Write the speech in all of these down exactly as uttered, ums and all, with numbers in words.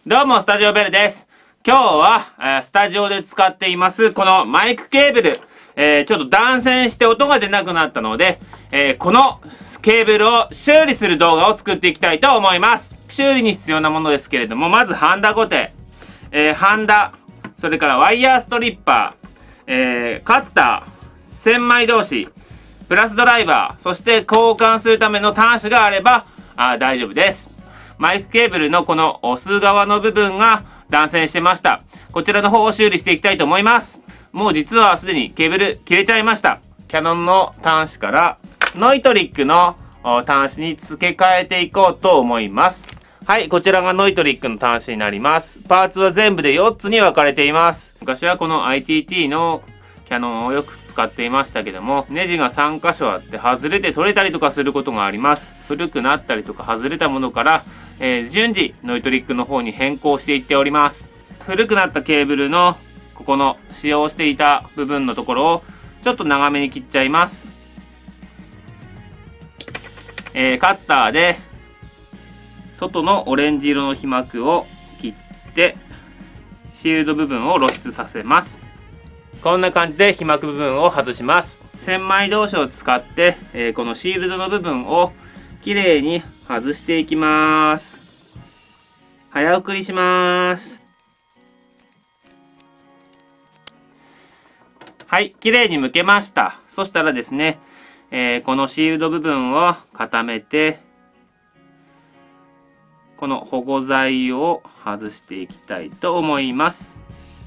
どうも、スタジオベルです。今日は、えー、スタジオで使っています、このマイクケーブル、えー、ちょっと断線して音が出なくなったので、えー、このケーブルを修理する動画を作っていきたいと思います。修理に必要なものですけれども、まずハンダゴテ、えー、ハンダ、それからワイヤーストリッパー、えー、カッター、千枚通し、プラスドライバー、そして交換するための端子があればあ大丈夫です。マイクケーブルのこの押す側の部分が断線してました。こちらの方を修理していきたいと思います。もう実はすでにケーブル切れちゃいました。キヤノンの端子からノイトリックの端子に付け替えていこうと思います。はい、こちらがノイトリックの端子になります。パーツは全部でよっつに分かれています。昔はこの アイティーティー のキヤノンをよく使っていましたけども、ネジがさんかしょあって外れて取れたりとかすることがあります。古くなったりとか外れたものから、えー、順次ノイトリックの方に変更していっております。古くなったケーブルのここの使用していた部分のところをちょっと長めに切っちゃいます。えー、カッターで外のオレンジ色の被膜を切ってシールド部分を露出させます。こんな感じで被膜部分を外します。千枚通しを使って、えー、このシールドの部分をきれいに外していきます。早送りします。はい、きれいに剥けました。そしたらですね、えー、このシールド部分を固めて、この保護材を外していきたいと思います。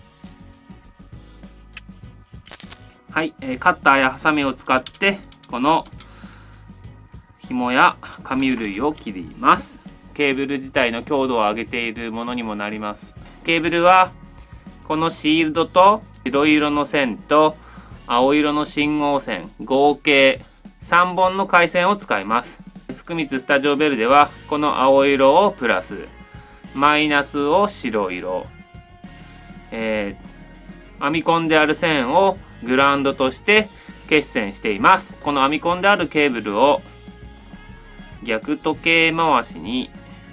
はい、えー、カッターやハサミを使ってこの紐や紙類を切ります。ケーブル自体の強度を上げているものにもなります。ケーブルはこのシールドと白色の線と青色の信号線合計さんぼんの回線を使います。福光スタジオベルではこの青色をプラス、マイナスを白色、えー、編み込んである線をグラウンドとして結線しています。この編み込んであるケーブルを逆時計回しに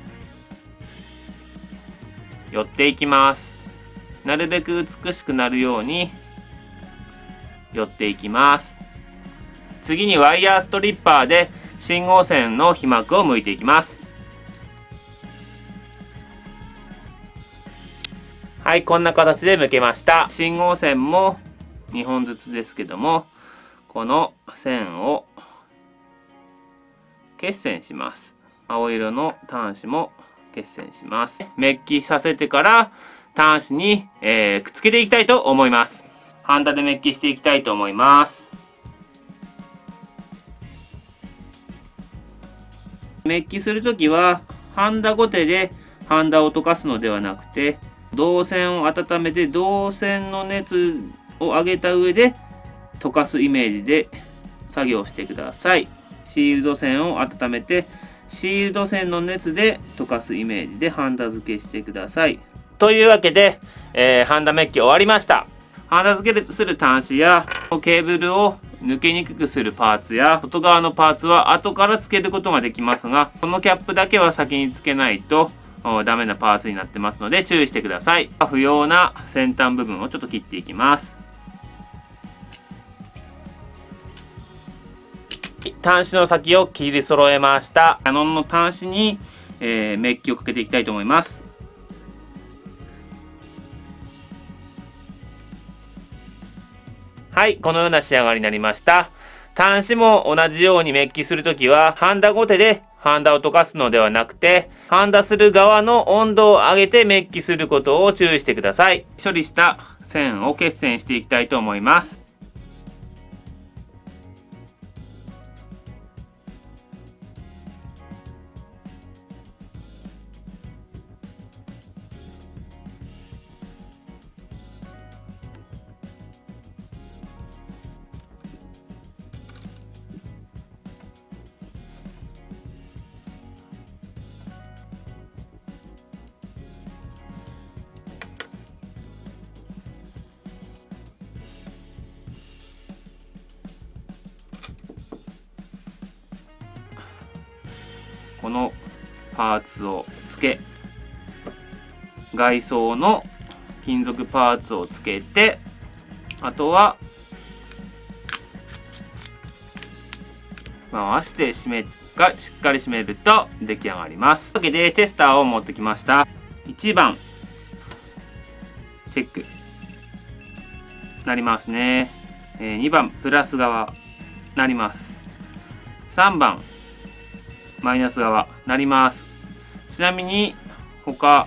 寄っていきます。なるべく美しくなるように寄っていきます。次にワイヤーストリッパーで信号線の被膜を剥いていきます。はい、こんな形で剥けました。信号線もにほんずつですけども、この線を結線します。青色の端子も結線します。メッキさせてから端子に、えー、くっつけていきたいと思います。ハンダでメッキしていきたいと思います。メッキするときはハンダゴテでハンダを溶かすのではなくて、導線を温めて導線の熱を上げた上で溶かすイメージで作業してください。シールド線を温めてシールド線の熱で溶かすイメージでハンダ付けしてください。というわけで、えー、ハンダメッキ終わりました。ハンダ付けする端子やケーブルを抜けにくくするパーツや外側のパーツは後から付けることができますが、このキャップだけは先に付けないとダメなパーツになってますので注意してください。不要な先端部分をちょっと切っていきます。端子の先を切り揃えました。キヤノンの端子に、えー、メッキをかけていきたいと思います。はい、このような仕上がりになりました。端子も同じようにメッキするときはハンダゴテでハンダを溶かすのではなくて、ハンダする側の温度を上げてメッキすることを注意してください。処理した線を結線していきたいと思います。このパーツを付け外装の金属パーツをつけて、あとは回して締めがしっかり締めると出来上がります。というわけでテスターを持ってきました。いちばんチェックなりますね。えー、にばんプラス側なります。さんばんマイナス側なります。ちなみに他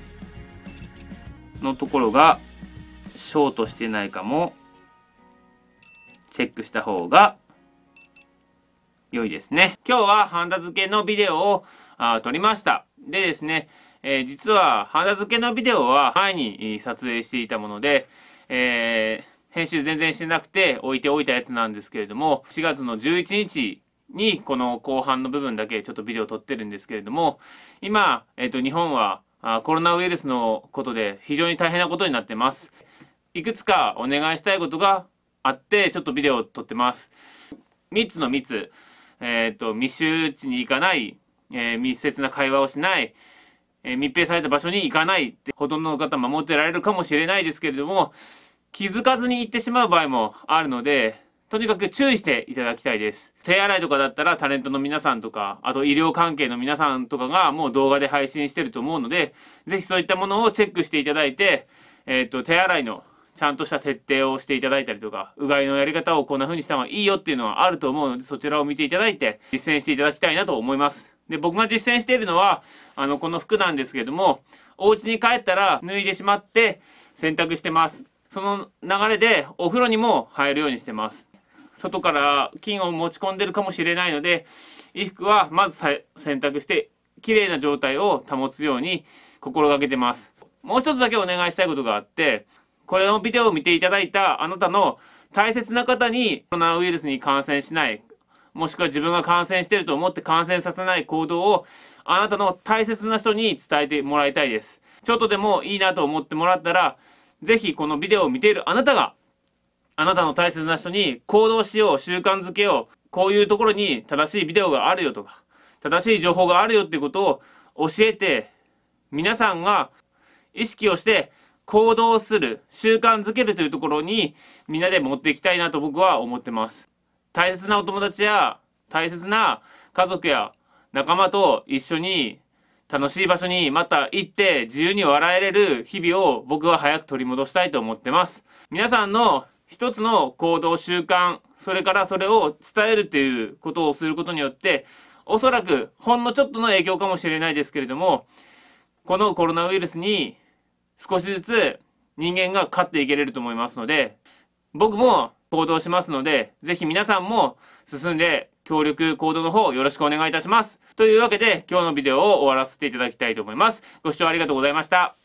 のところがショートしてないかもチェックした方が良いですね。今日はハンダ付けのビデオをあ撮りました。でですね、えー、実はハンダ付けのビデオは前に撮影していたもので、えー、編集全然してなくて置いておいたやつなんですけれども、しがつのじゅういちにちにこの後半の部分だけちょっとビデオを撮ってるんですけれども、今、えーと、日本はあコロナウイルスのことで非常に大変なことになってます。いくつかお願いしたいことがあってちょっとビデオを撮ってます。みっつの密、えっと密集地に行かない、えー、密接な会話をしない、えー、密閉された場所に行かないってほとんどの方守ってられるかもしれないですけれども、気づかずに行ってしまう場合もあるので、とにかく注意していただきたいです。手洗いとかだったらタレントの皆さんとか、あと医療関係の皆さんとかがもう動画で配信してると思うので、ぜひそういったものをチェックしていただいて、えっと、手洗いのちゃんとした徹底をしていただいたりとか、うがいのやり方をこんな風にした方がいいよっていうのはあると思うので、そちらを見ていただいて実践していただきたいなと思います。で、僕が実践しているのは、あの、この服なんですけれども、お家に帰ったら脱いでしまって洗濯してます。その流れでお風呂にも入るようにしてます。外から菌を持ち込んでるかもしれないので、衣服はまず洗濯して綺麗な状態を保つように心がけてます。もう一つだけお願いしたいことがあって、これのビデオを見ていただいたあなたの大切な方にコロナウイルスに感染しない、もしくは自分が感染していると思って感染させない行動をあなたの大切な人に伝えてもらいたいです。ちょっとでもいいなと思ってもらったら、ぜひこのビデオを見ているあなたがあなたの大切な人に行動しよう、習慣づけよう、こういうところに正しいビデオがあるよとか、正しい情報があるよっていうことを教えて、皆さんが意識をして行動する、習慣づけるというところにみんなで持っていきたいなと僕は思ってます。大切なお友達や大切な家族や仲間と一緒に楽しい場所にまた行って自由に笑えれる日々を僕は早く取り戻したいと思ってます。皆さんの一つの行動習慣、それからそれを伝えるっていうことをすることによって、おそらくほんのちょっとの影響かもしれないですけれども、このコロナウイルスに少しずつ人間が勝っていけれると思いますので、僕も行動しますので、ぜひ皆さんも進んで協力行動の方よろしくお願いいたします。というわけで今日のビデオを終わらせていただきたいと思います。ご視聴ありがとうございました。